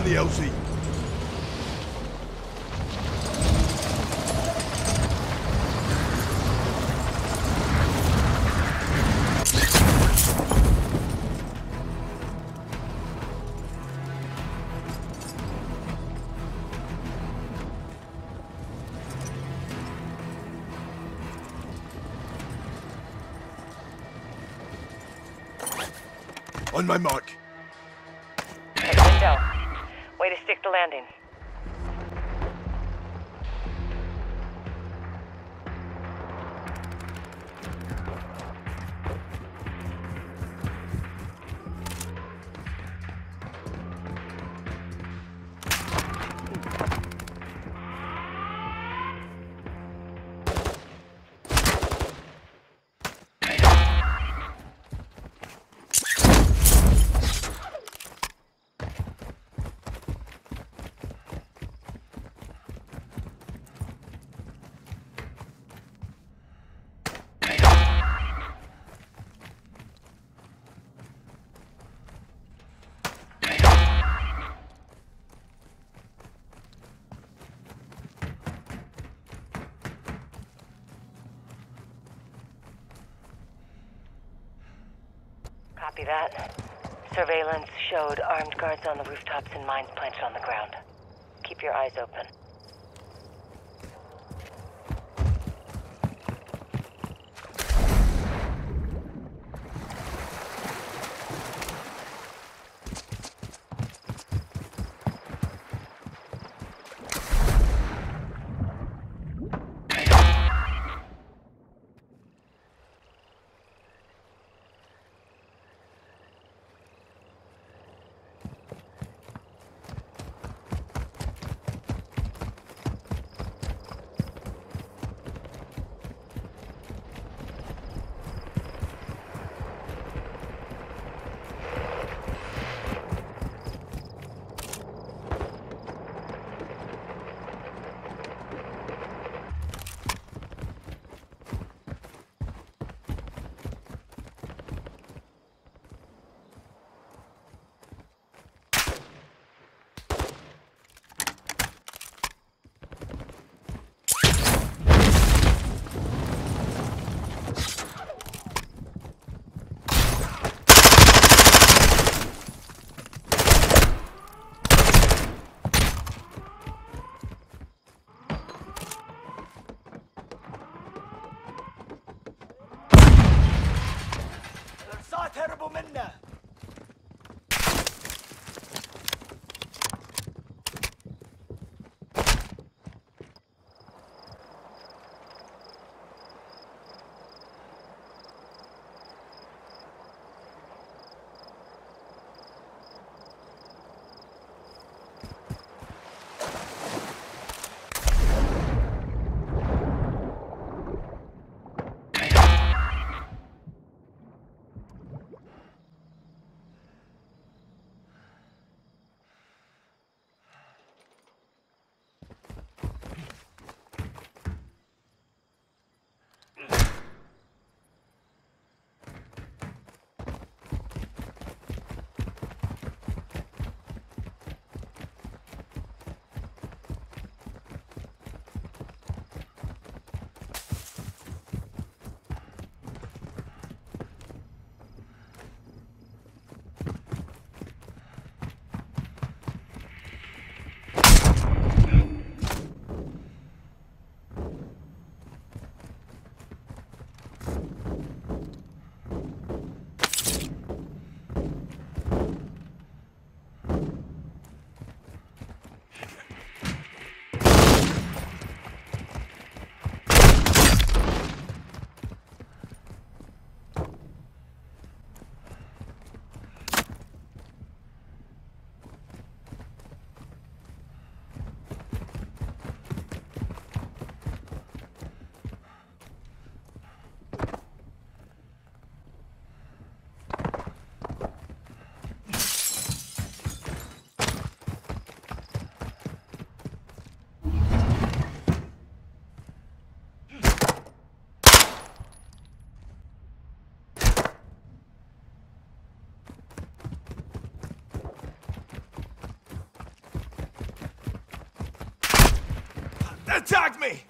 the LZ. On my mark. Intel. Way to stick the landing. Copy that. Surveillance showed armed guards on the rooftops and mines planted on the ground. Keep your eyes open. هربوا منا. Attack me!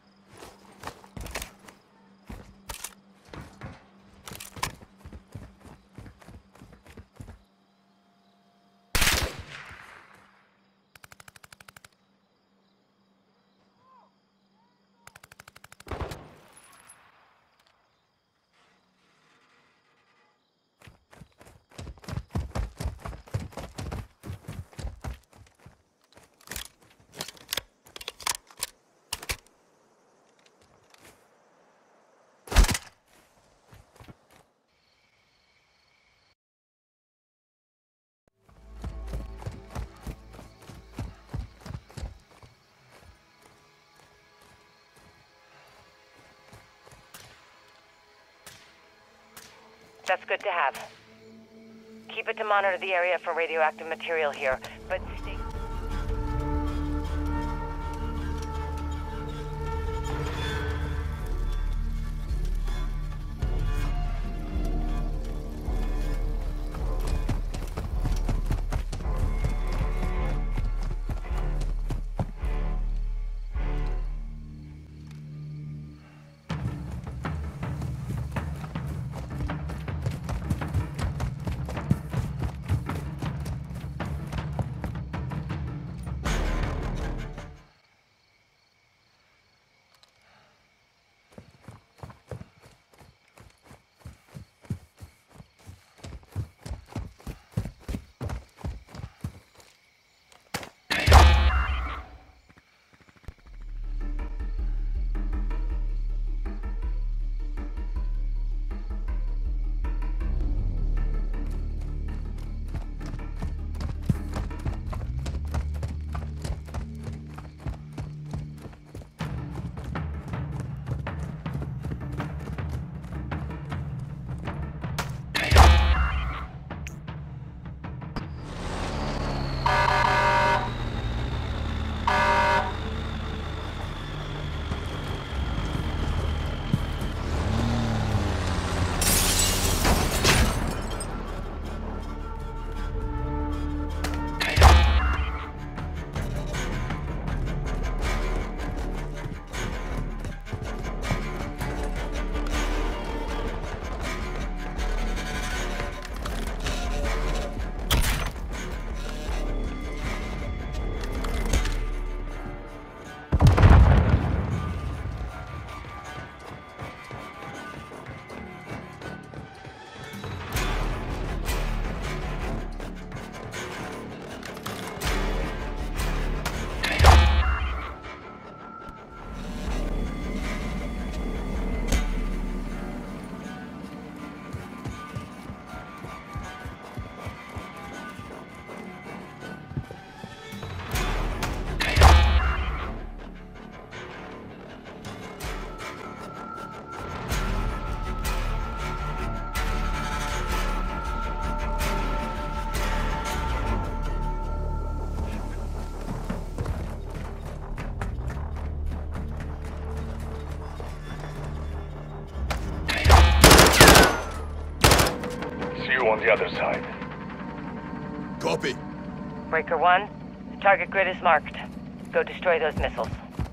That's good to have. Keep it to monitor the area for radioactive material here, but stay... On the other side. Copy. Breaker 1, the target grid is marked. Go destroy those missiles.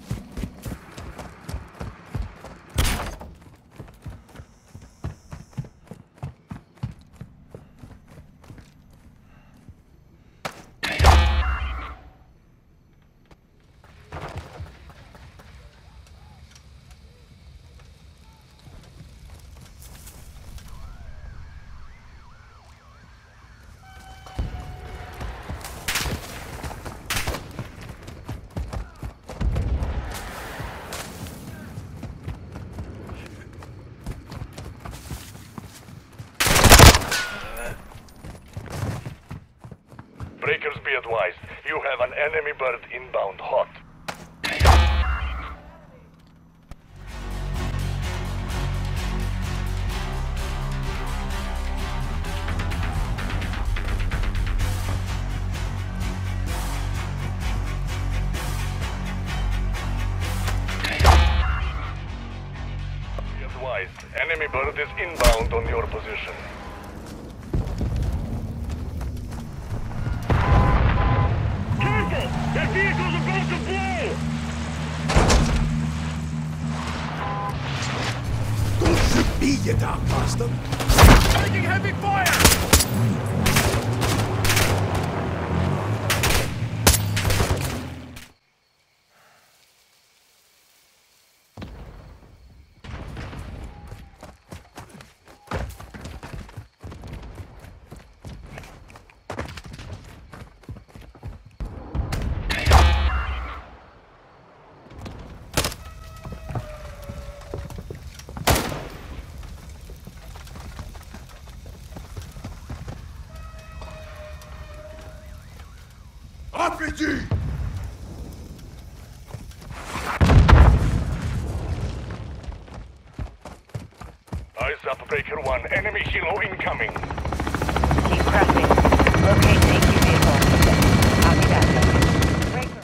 Breakers, be advised. You have an enemy bird inbound hot. Be advised. Enemy bird is inbound on your position. Careful! That vehicle's about to blow! You damn bastard! Taking heavy fire! RPG! Eyes up, Breaker 1. Enemy helo incoming. Keep pressing. Locate the AQ vehicle. Copy that. Breaker.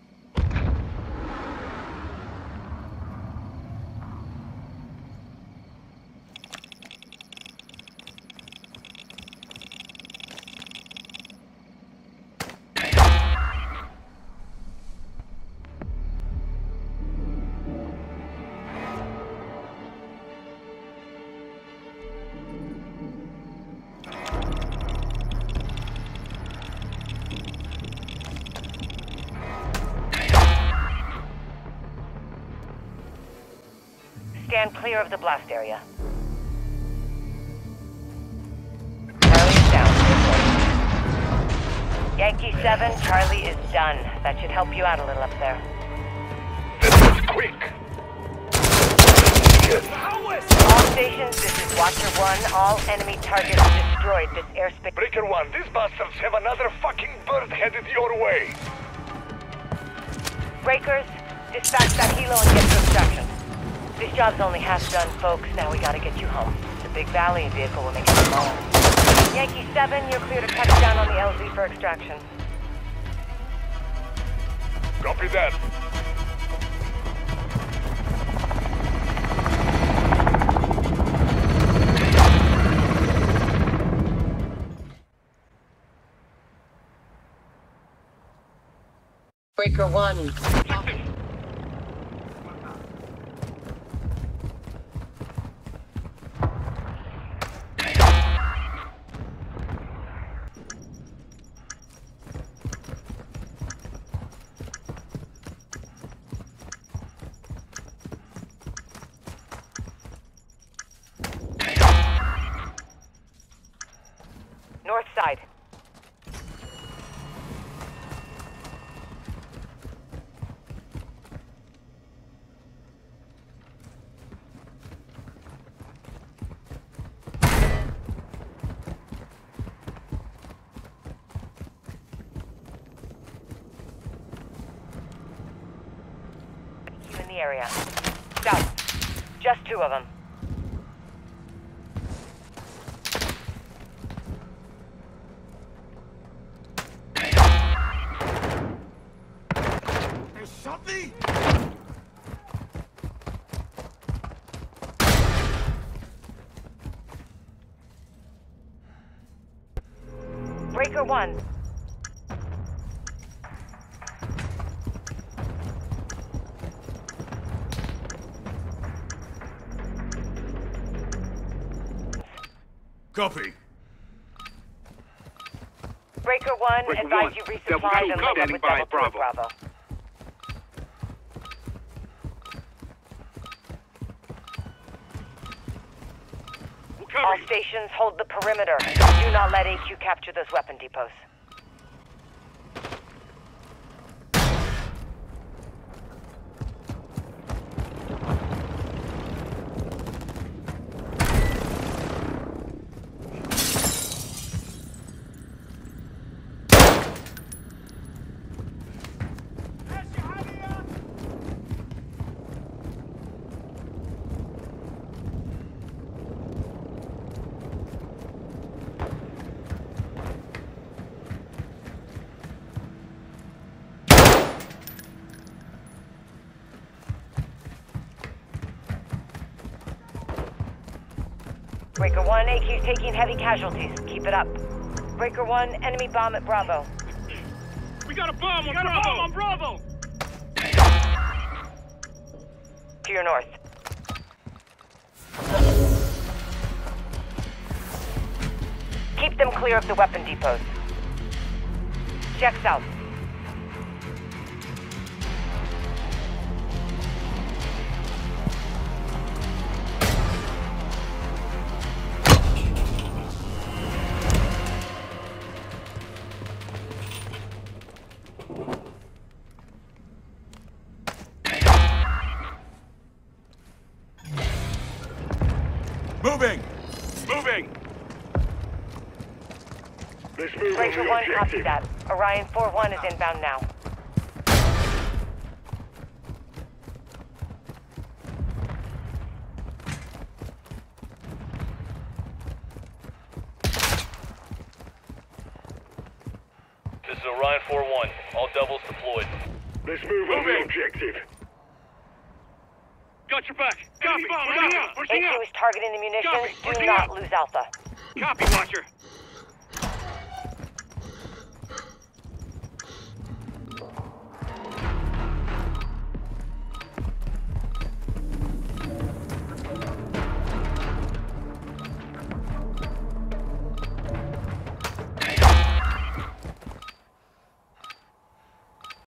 Stand clear of the blast area. Charlie is down. Yankee 7, Charlie is done. That should help you out a little up there. This was quick. All stations, this is Watcher 1. All enemy targets destroyed. This airspace... Breaker 1, these bastards have another fucking bird headed your way. Breakers, dispatch that helo and get to extraction. This job's only half done, folks. Now we gotta get you home. The big Valiant vehicle will make it smaller. Yankee 7, you're clear to touch down on the LZ for extraction. Copy that. Breaker 1. North side. In the area. South. Just 2 of them. They shot me! Breaker 1. Copy. Breaker 1, advise you resupply and load up with Double Bravo. All stations, hold the perimeter. Do not let AQ capture those weapon depots. Breaker 1, AQ's taking heavy casualties. Keep it up. Breaker 1, enemy bomb at Bravo. We got a bomb on Bravo! To your north. Keep them clear of the weapon depots. Check south. Moving! Moving! Let's move Ranger on the 1, copy objective. that. Orion 4-1 is inbound now. This is Orion 4-1. All doubles deployed. Let's move on the objective. Got your back. Copy. Pushing out. AQ is targeting the munitions. Copy. Do not lose Alpha. Copy, Watcher.